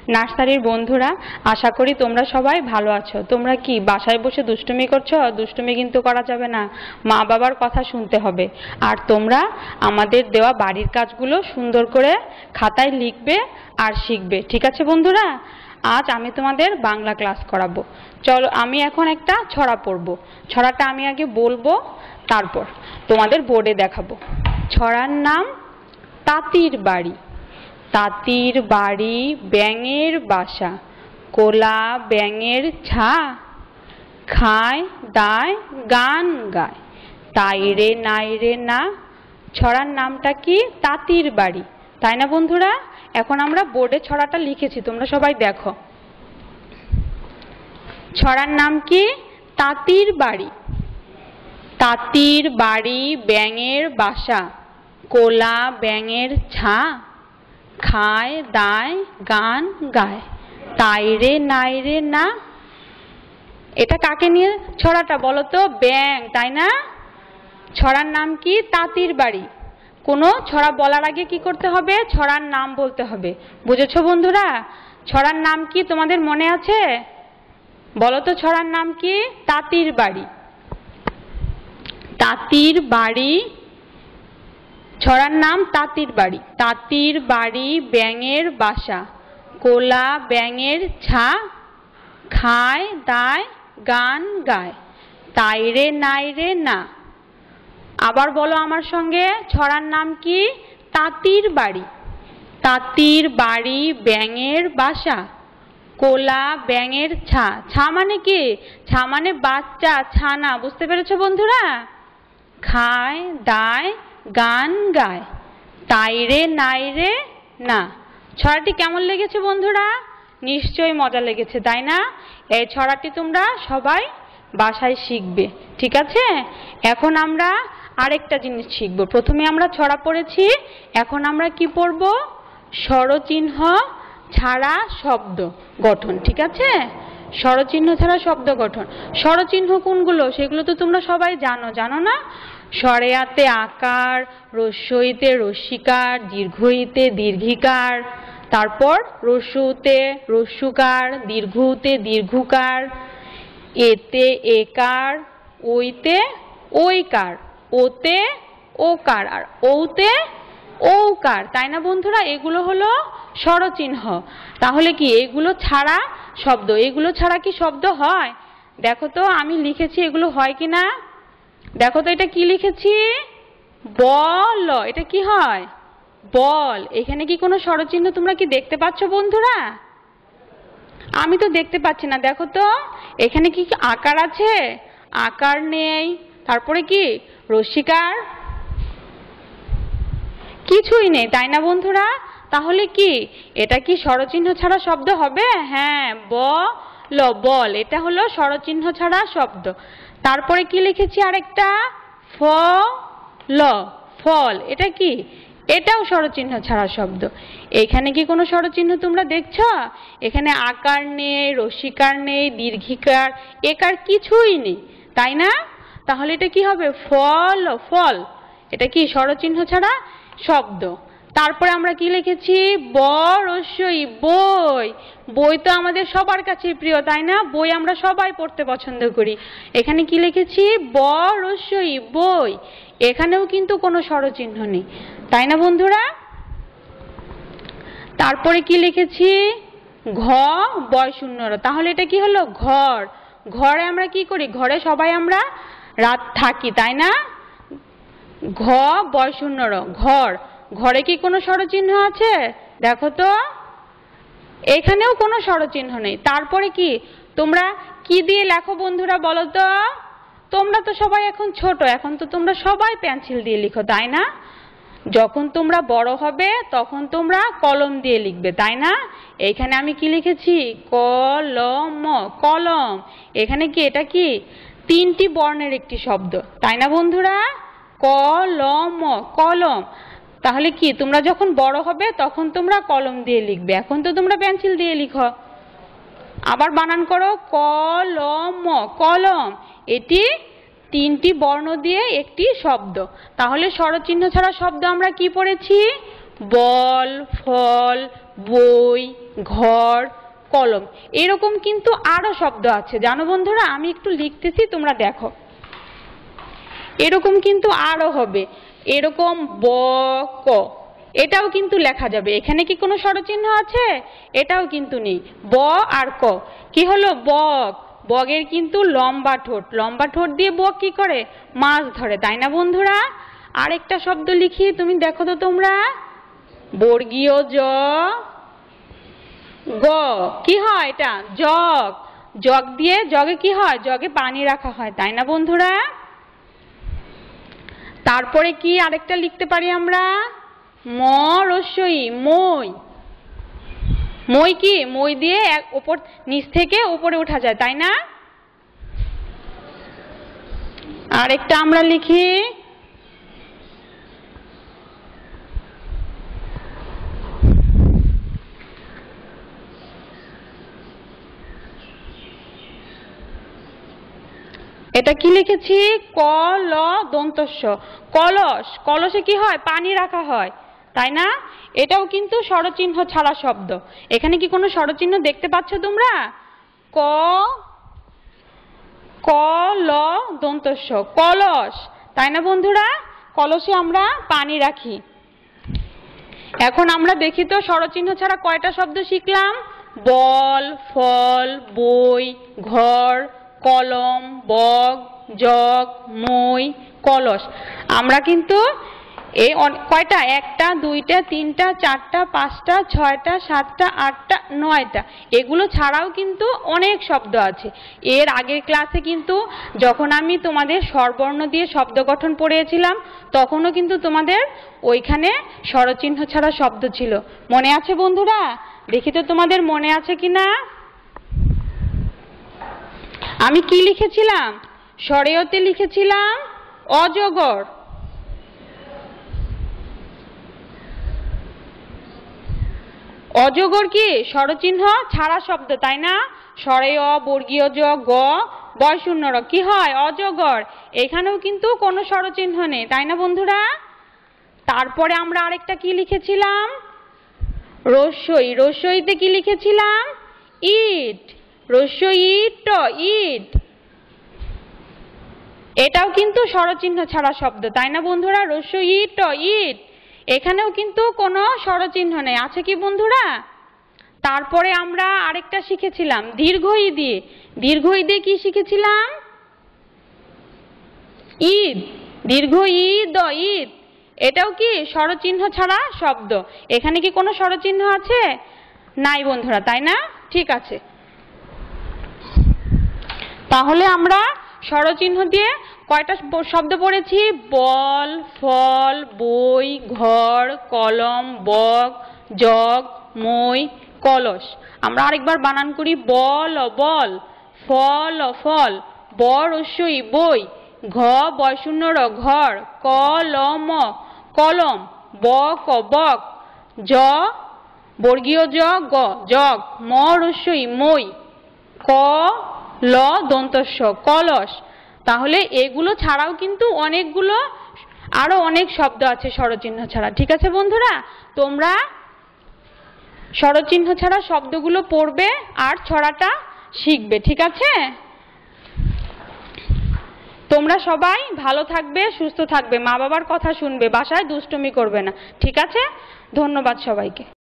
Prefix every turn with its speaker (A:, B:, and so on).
A: নার্সারির বন্ধুরা, আশা করি তোমরা সবাই ভালো আছো। তোমরা কি বাসায় বসে দুষ্টুমি করছো? দুষ্টুমি কিন্তু করা যাবে না, মা বাবার কথা শুনতে হবে। আর তোমরা আমাদের দেওয়া বাড়ির কাজগুলো সুন্দর করে খাতায় লিখবে আর শিখবে, ঠিক আছে বন্ধুরা? আজ আমি তোমাদের বাংলা ক্লাস করাবো। চলো, আমি এখন একটা ছড়া পড়ব। ছড়াটা আমি আগে বলবো, তারপর তোমাদের বোর্ডে দেখাবো। ছড়ার নাম তাঁতির বাড়ি। তাঁতির বাড়ি ব্যাঙের বাসা, কোলা ব্যাঙের ছা, খায় দায় গান গায়, তাই রে নাই রে না। ছড়ার নামটা কি? তাঁতির বাড়ি, তাই না বন্ধুরা? এখন আমরা বোর্ডে ছড়াটা লিখেছি, তোমরা সবাই দেখো। ছড়ার নাম কি? তাঁতির বাড়ি। তাঁতির বাড়ি ব্যাঙের বাসা, কোলা ব্যাঙের ছা, খায় দায় গান গায়, তাই রে নাই রে না। এটা কাকে নিয়ে ছড়াটা বলো তো? ব্যাঙ, তাই না? ছড়ার নাম কি? তাঁতির বাড়ি। কোনো ছড়া বলার আগে কি করতে হবে? ছড়ার নাম বলতে হবে, বুঝেছো বন্ধুরা? ছড়ার নাম কি তোমাদের মনে আছে? বলো তো, ছড়ার নাম কি? তাঁতির বাড়ি। তাঁতির বাড়ি, ছড়ার নাম তাঁতির বাড়ি। তাঁতির বাড়ি ব্যাঙের বাসা, কোলা ব্যাঙের ছা, খায় দায় গান গায়, তাই রে নাই রে না। আবার বলো আমার সঙ্গে, ছড়ার নাম কি? তাঁতির বাড়ি। তাঁতির বাড়ি ব্যাঙের বাসা, কোলা ব্যাঙের ছা। ছা মানে কি? ছা মানে বাচ্চা, ছানা, বুঝতে পেরেছো বন্ধুরা? খায় দায় গান গায়, তাই রে নাই রে না। ছড়াটি কেমন লেগেছে বন্ধুরা? নিশ্চয়ই মজা লেগেছে, তাই না? এই ছড়াটি তোমরা সবাই বাসায় শিখবে, ঠিক আছে? এখন আমরা আরেকটা জিনিস শিখব। প্রথমে আমরা ছড়া পড়েছি, এখন আমরা কি পড়ব? স্বরচিহ্ন ছাড়া শব্দ গঠন, ঠিক আছে? স্বরচিহ্ন ছাড়া শব্দ গঠন। স্বরচিহ্ন কোনগুলো সেগুলো তো তোমরা সবাই জানো, জানো না? স্বরেয়াতে আকার, রস্যইতে রস্যিকার, দীর্ঘইতে দীর্ঘিকার, তারপর রস্যুতে রস্যুকার, দীর্ঘউতে দীর্ঘকার, এতে একার, ওইতে ওইকার, ওতে ওকার, আর ওতে ঔকার, তাই না বন্ধুরা? এগুলো হলো স্বরচিহ্ন। তাহলে কি এগুলো ছাড়া শব্দ? এগুলো ছাড়া কি শব্দ হয়? দেখো তো আমি লিখেছি, এগুলো হয় কি না? দেখো তো এটা কি লিখেছি? বল। এটা কি হয়? বল। এখানে কি কোনো স্বরচিহ্ন তোমরা কি দেখতে পাচ্ছ বন্ধুরা? আমি তো দেখতে পাচ্ছি না। দেখো তো এখানে কি আকার আছে? আকার নেই। তারপরে কি রস্যিকার? কিছুই নেই, তাই না বন্ধুরা? তাহলে কি এটা কি স্বরচিহ্ন ছাড়া শব্দ হবে? হ্যাঁ, বল, বল, এটা হলো স্বরচিহ্ন ছাড়া শব্দ। তারপরে কি লিখেছি আরেকটা? ফল, ফল। এটা কি? এটাও স্বরচিহ্ন ছাড়া শব্দ। এখানে কি কোনো স্বরচিহ্ন তোমরা দেখছো? এখানে আকার নেই, রস্যিকার নেই, দীর্ঘিকার, একার কিছুই নেই, তাই না? তাহলে এটা কি হবে? ফল, ফল। এটা কি স্বরচিহ্ন ছাড়া শব্দ। তারপরে আমরা কি লিখেছি? ব রস্যই, বই। বই তো আমাদের সবার কাছে প্রিয়, তাই না? বই আমরা সবাই পড়তে পছন্দ করি। এখানে কি লিখেছি? ব রস্যই, বই। এখানেও কিন্তু কোনো স্বরচিহ্ন নেই, তাই না বন্ধুরা? তারপরে কি লিখেছি? ঘ বয় শূন্য র। তাহলে এটা কি হলো? ঘর। ঘরে আমরা কি করি? ঘরে সবাই আমরা রাত থাকি, তাই না? ঘ বয় শূন্য র, ঘর। ঘরে কি কোনো স্বরচিহ্ন আছে? দেখো তো এখানেও কোনো স্বরচিহ্ন নেই। তারপরে কি তোমরা কি দিয়ে লেখো বন্ধুরা বলো তো? তোমরা তো সবাই এখন ছোট, এখন তো তোমরা সবাই পেন্সিল দিয়ে লিখো, তাই না? যখন তোমরা বড় হবে তখন তোমরা কলম দিয়ে লিখবে, তাই না? এখানে আমি কি লিখেছি? কলম, কলম। এখানে কি এটা কি তিনটি বর্ণের একটি শব্দ, তাই না বন্ধুরা? কলম, কলম। তাহলে কি তোমরা যখন বড় হবে তখন তোমরা কলম দিয়ে লিখবে, এখন তো তোমরা পেন্সিল দিয়ে লিখো। আবার বানান করো, কলম, কলম। এটি তিনটি বর্ণ দিয়ে একটি শব্দ। তাহলে স্বরচিহ্ন ছাড়া শব্দ আমরা কি পড়েছি? বল, ফল, বই, ঘর, কলম। এরকম কিন্তু আরো শব্দ আছে জানো বন্ধুরা, আমি একটু লিখতেছি তোমরা দেখো। এরকম কিন্তু আরো হবে, এরকম ব ক, এটাও কিন্তু লেখা যাবে। এখানে কি কোনো স্বরচিহ্ন আছে? এটাও কিন্তু নেই। ব আর ক, কি হলো? বক। বগের কিন্তু লম্বা ঠোঁট, লম্বা ঠোঁট দিয়ে বক কি করে? মাছ ধরে, তাই না বন্ধুরা? আরেকটা শব্দ লিখি, তুমি দেখো তো তোমরা। বর্গীয় জ গ, কি হয় এটা? জগ। জগ দিয়ে, জগে কি হয়? জগে পানি রাখা হয়, তাই না বন্ধুরা? তারপরে কি আরেকটা লিখতে পারি আমরা? ম রস্যই, মই। মই কি? মই দিয়ে উপর, নিচ থেকে উপরে উঠা যায়, তাই না? আরেকটা আমরা লিখি এটা কি লিখেছি? ক ল দন্তস্য, কলস। কলসে কি হয়? পানি রাখা হয়, তাই না? এটাও কিন্তু স্বরচিহ্ন ছাড়া শব্দ। এখানে কি কোনো স্বরচিহ্ন দেখতে পাচ্ছ তোমরা? ক ক ল দন্তস্য, কলস, তাই না বন্ধুরা? কলসে আমরা পানি রাখি। এখন আমরা দেখি তো স্বরচিহ্ন ছাড়া কয়টা শব্দ শিখলাম? বল, ফল, বই, ঘর, কলম, বগ, জগ, মই, কলস। আমরা কিন্তু এই কয়টা? একটা, দুইটা, তিনটা, চারটা, পাঁচটা, ছয়টা, সাতটা, আটটা, নয়টা। এগুলো ছাড়াও কিন্তু অনেক শব্দ আছে। এর আগের ক্লাসে কিন্তু যখন আমি তোমাদের স্বরবর্ণ দিয়ে শব্দ গঠন পড়িয়েছিলাম, তখনও কিন্তু তোমাদের ওইখানে স্বরচিহ্ন ছাড়া শব্দ ছিল। মনে আছে বন্ধুরা? দেখি তো তোমাদের মনে আছে কিনা। আমি কি লিখেছিলাম? স্বরেয়তে লিখেছিলাম অজগর। অজগর কি? স্বরচিহ্ন ছাড়া শব্দ, তাই না? স্বরেয়, বর্গীয় জ গ, বয়শূন্য র, কি হয়? অজগর। এখানেও কিন্তু কোনো স্বরচিহ্ন নেই, তাই না বন্ধুরা? তারপরে আমরা আরেকটা কি লিখেছিলাম? রস্যই। রস্যইতে কি লিখেছিলাম? ইট। রস্যই ইট, ইট। এটাও কিন্তু স্বরচিহ্ন ছাড়া শব্দ, তাই না বন্ধুরা? রস্যই ইট, ইট। এখানেও কিন্তু কোনো স্বরচিহ্ন নেই, আছে কি বন্ধুরা? তারপরে আমরা আরেকটা শিখেছিলাম দীর্ঘ ই দিয়ে। দীর্ঘ ই দিয়ে কি শিখেছিলাম? ঈদ। দীর্ঘ ঈদ, ঈদ। এটাও কি স্বরচিহ্ন ছাড়া শব্দ। এখানে কি কোনো স্বরচিহ্ন আছে? নাই বন্ধুরা, তাই না? ঠিক আছে, তাহলে আমরা স্বরচিহ্ন দিয়ে কয়টা শব্দ পড়েছি? বল, ফল, বই, ঘর, কলম, বগ, জগ, মই, কলস। আমরা আরেকবার বানান করি। বল, বল, ফল, ফল, ব রস্যই বই, ঘ বয়শূন্য র ঘর, কলম, কলম, বক, বক, জ বর্গীয় জ গ জগ, ম রস্যই মই, ক ল দন্তস্য কলস। তাহলে এগুলো ছাড়াও কিন্তু অনেকগুলো আরো অনেক শব্দ আছে স্বরচিহ্ন ছাড়া। ঠিক আছে বন্ধুরা, তোমরা স্বরচিহ্ন ছাড়া শব্দগুলো পড়বে আর ছড়াটা শিখবে। ঠিক আছে, তোমরা সবাই ভালো থাকবে, সুস্থ থাকবে, মা বাবার কথা শুনবে, বাসায় দুষ্টুমি করবে না। ঠিক আছে, ধন্যবাদ সবাইকে।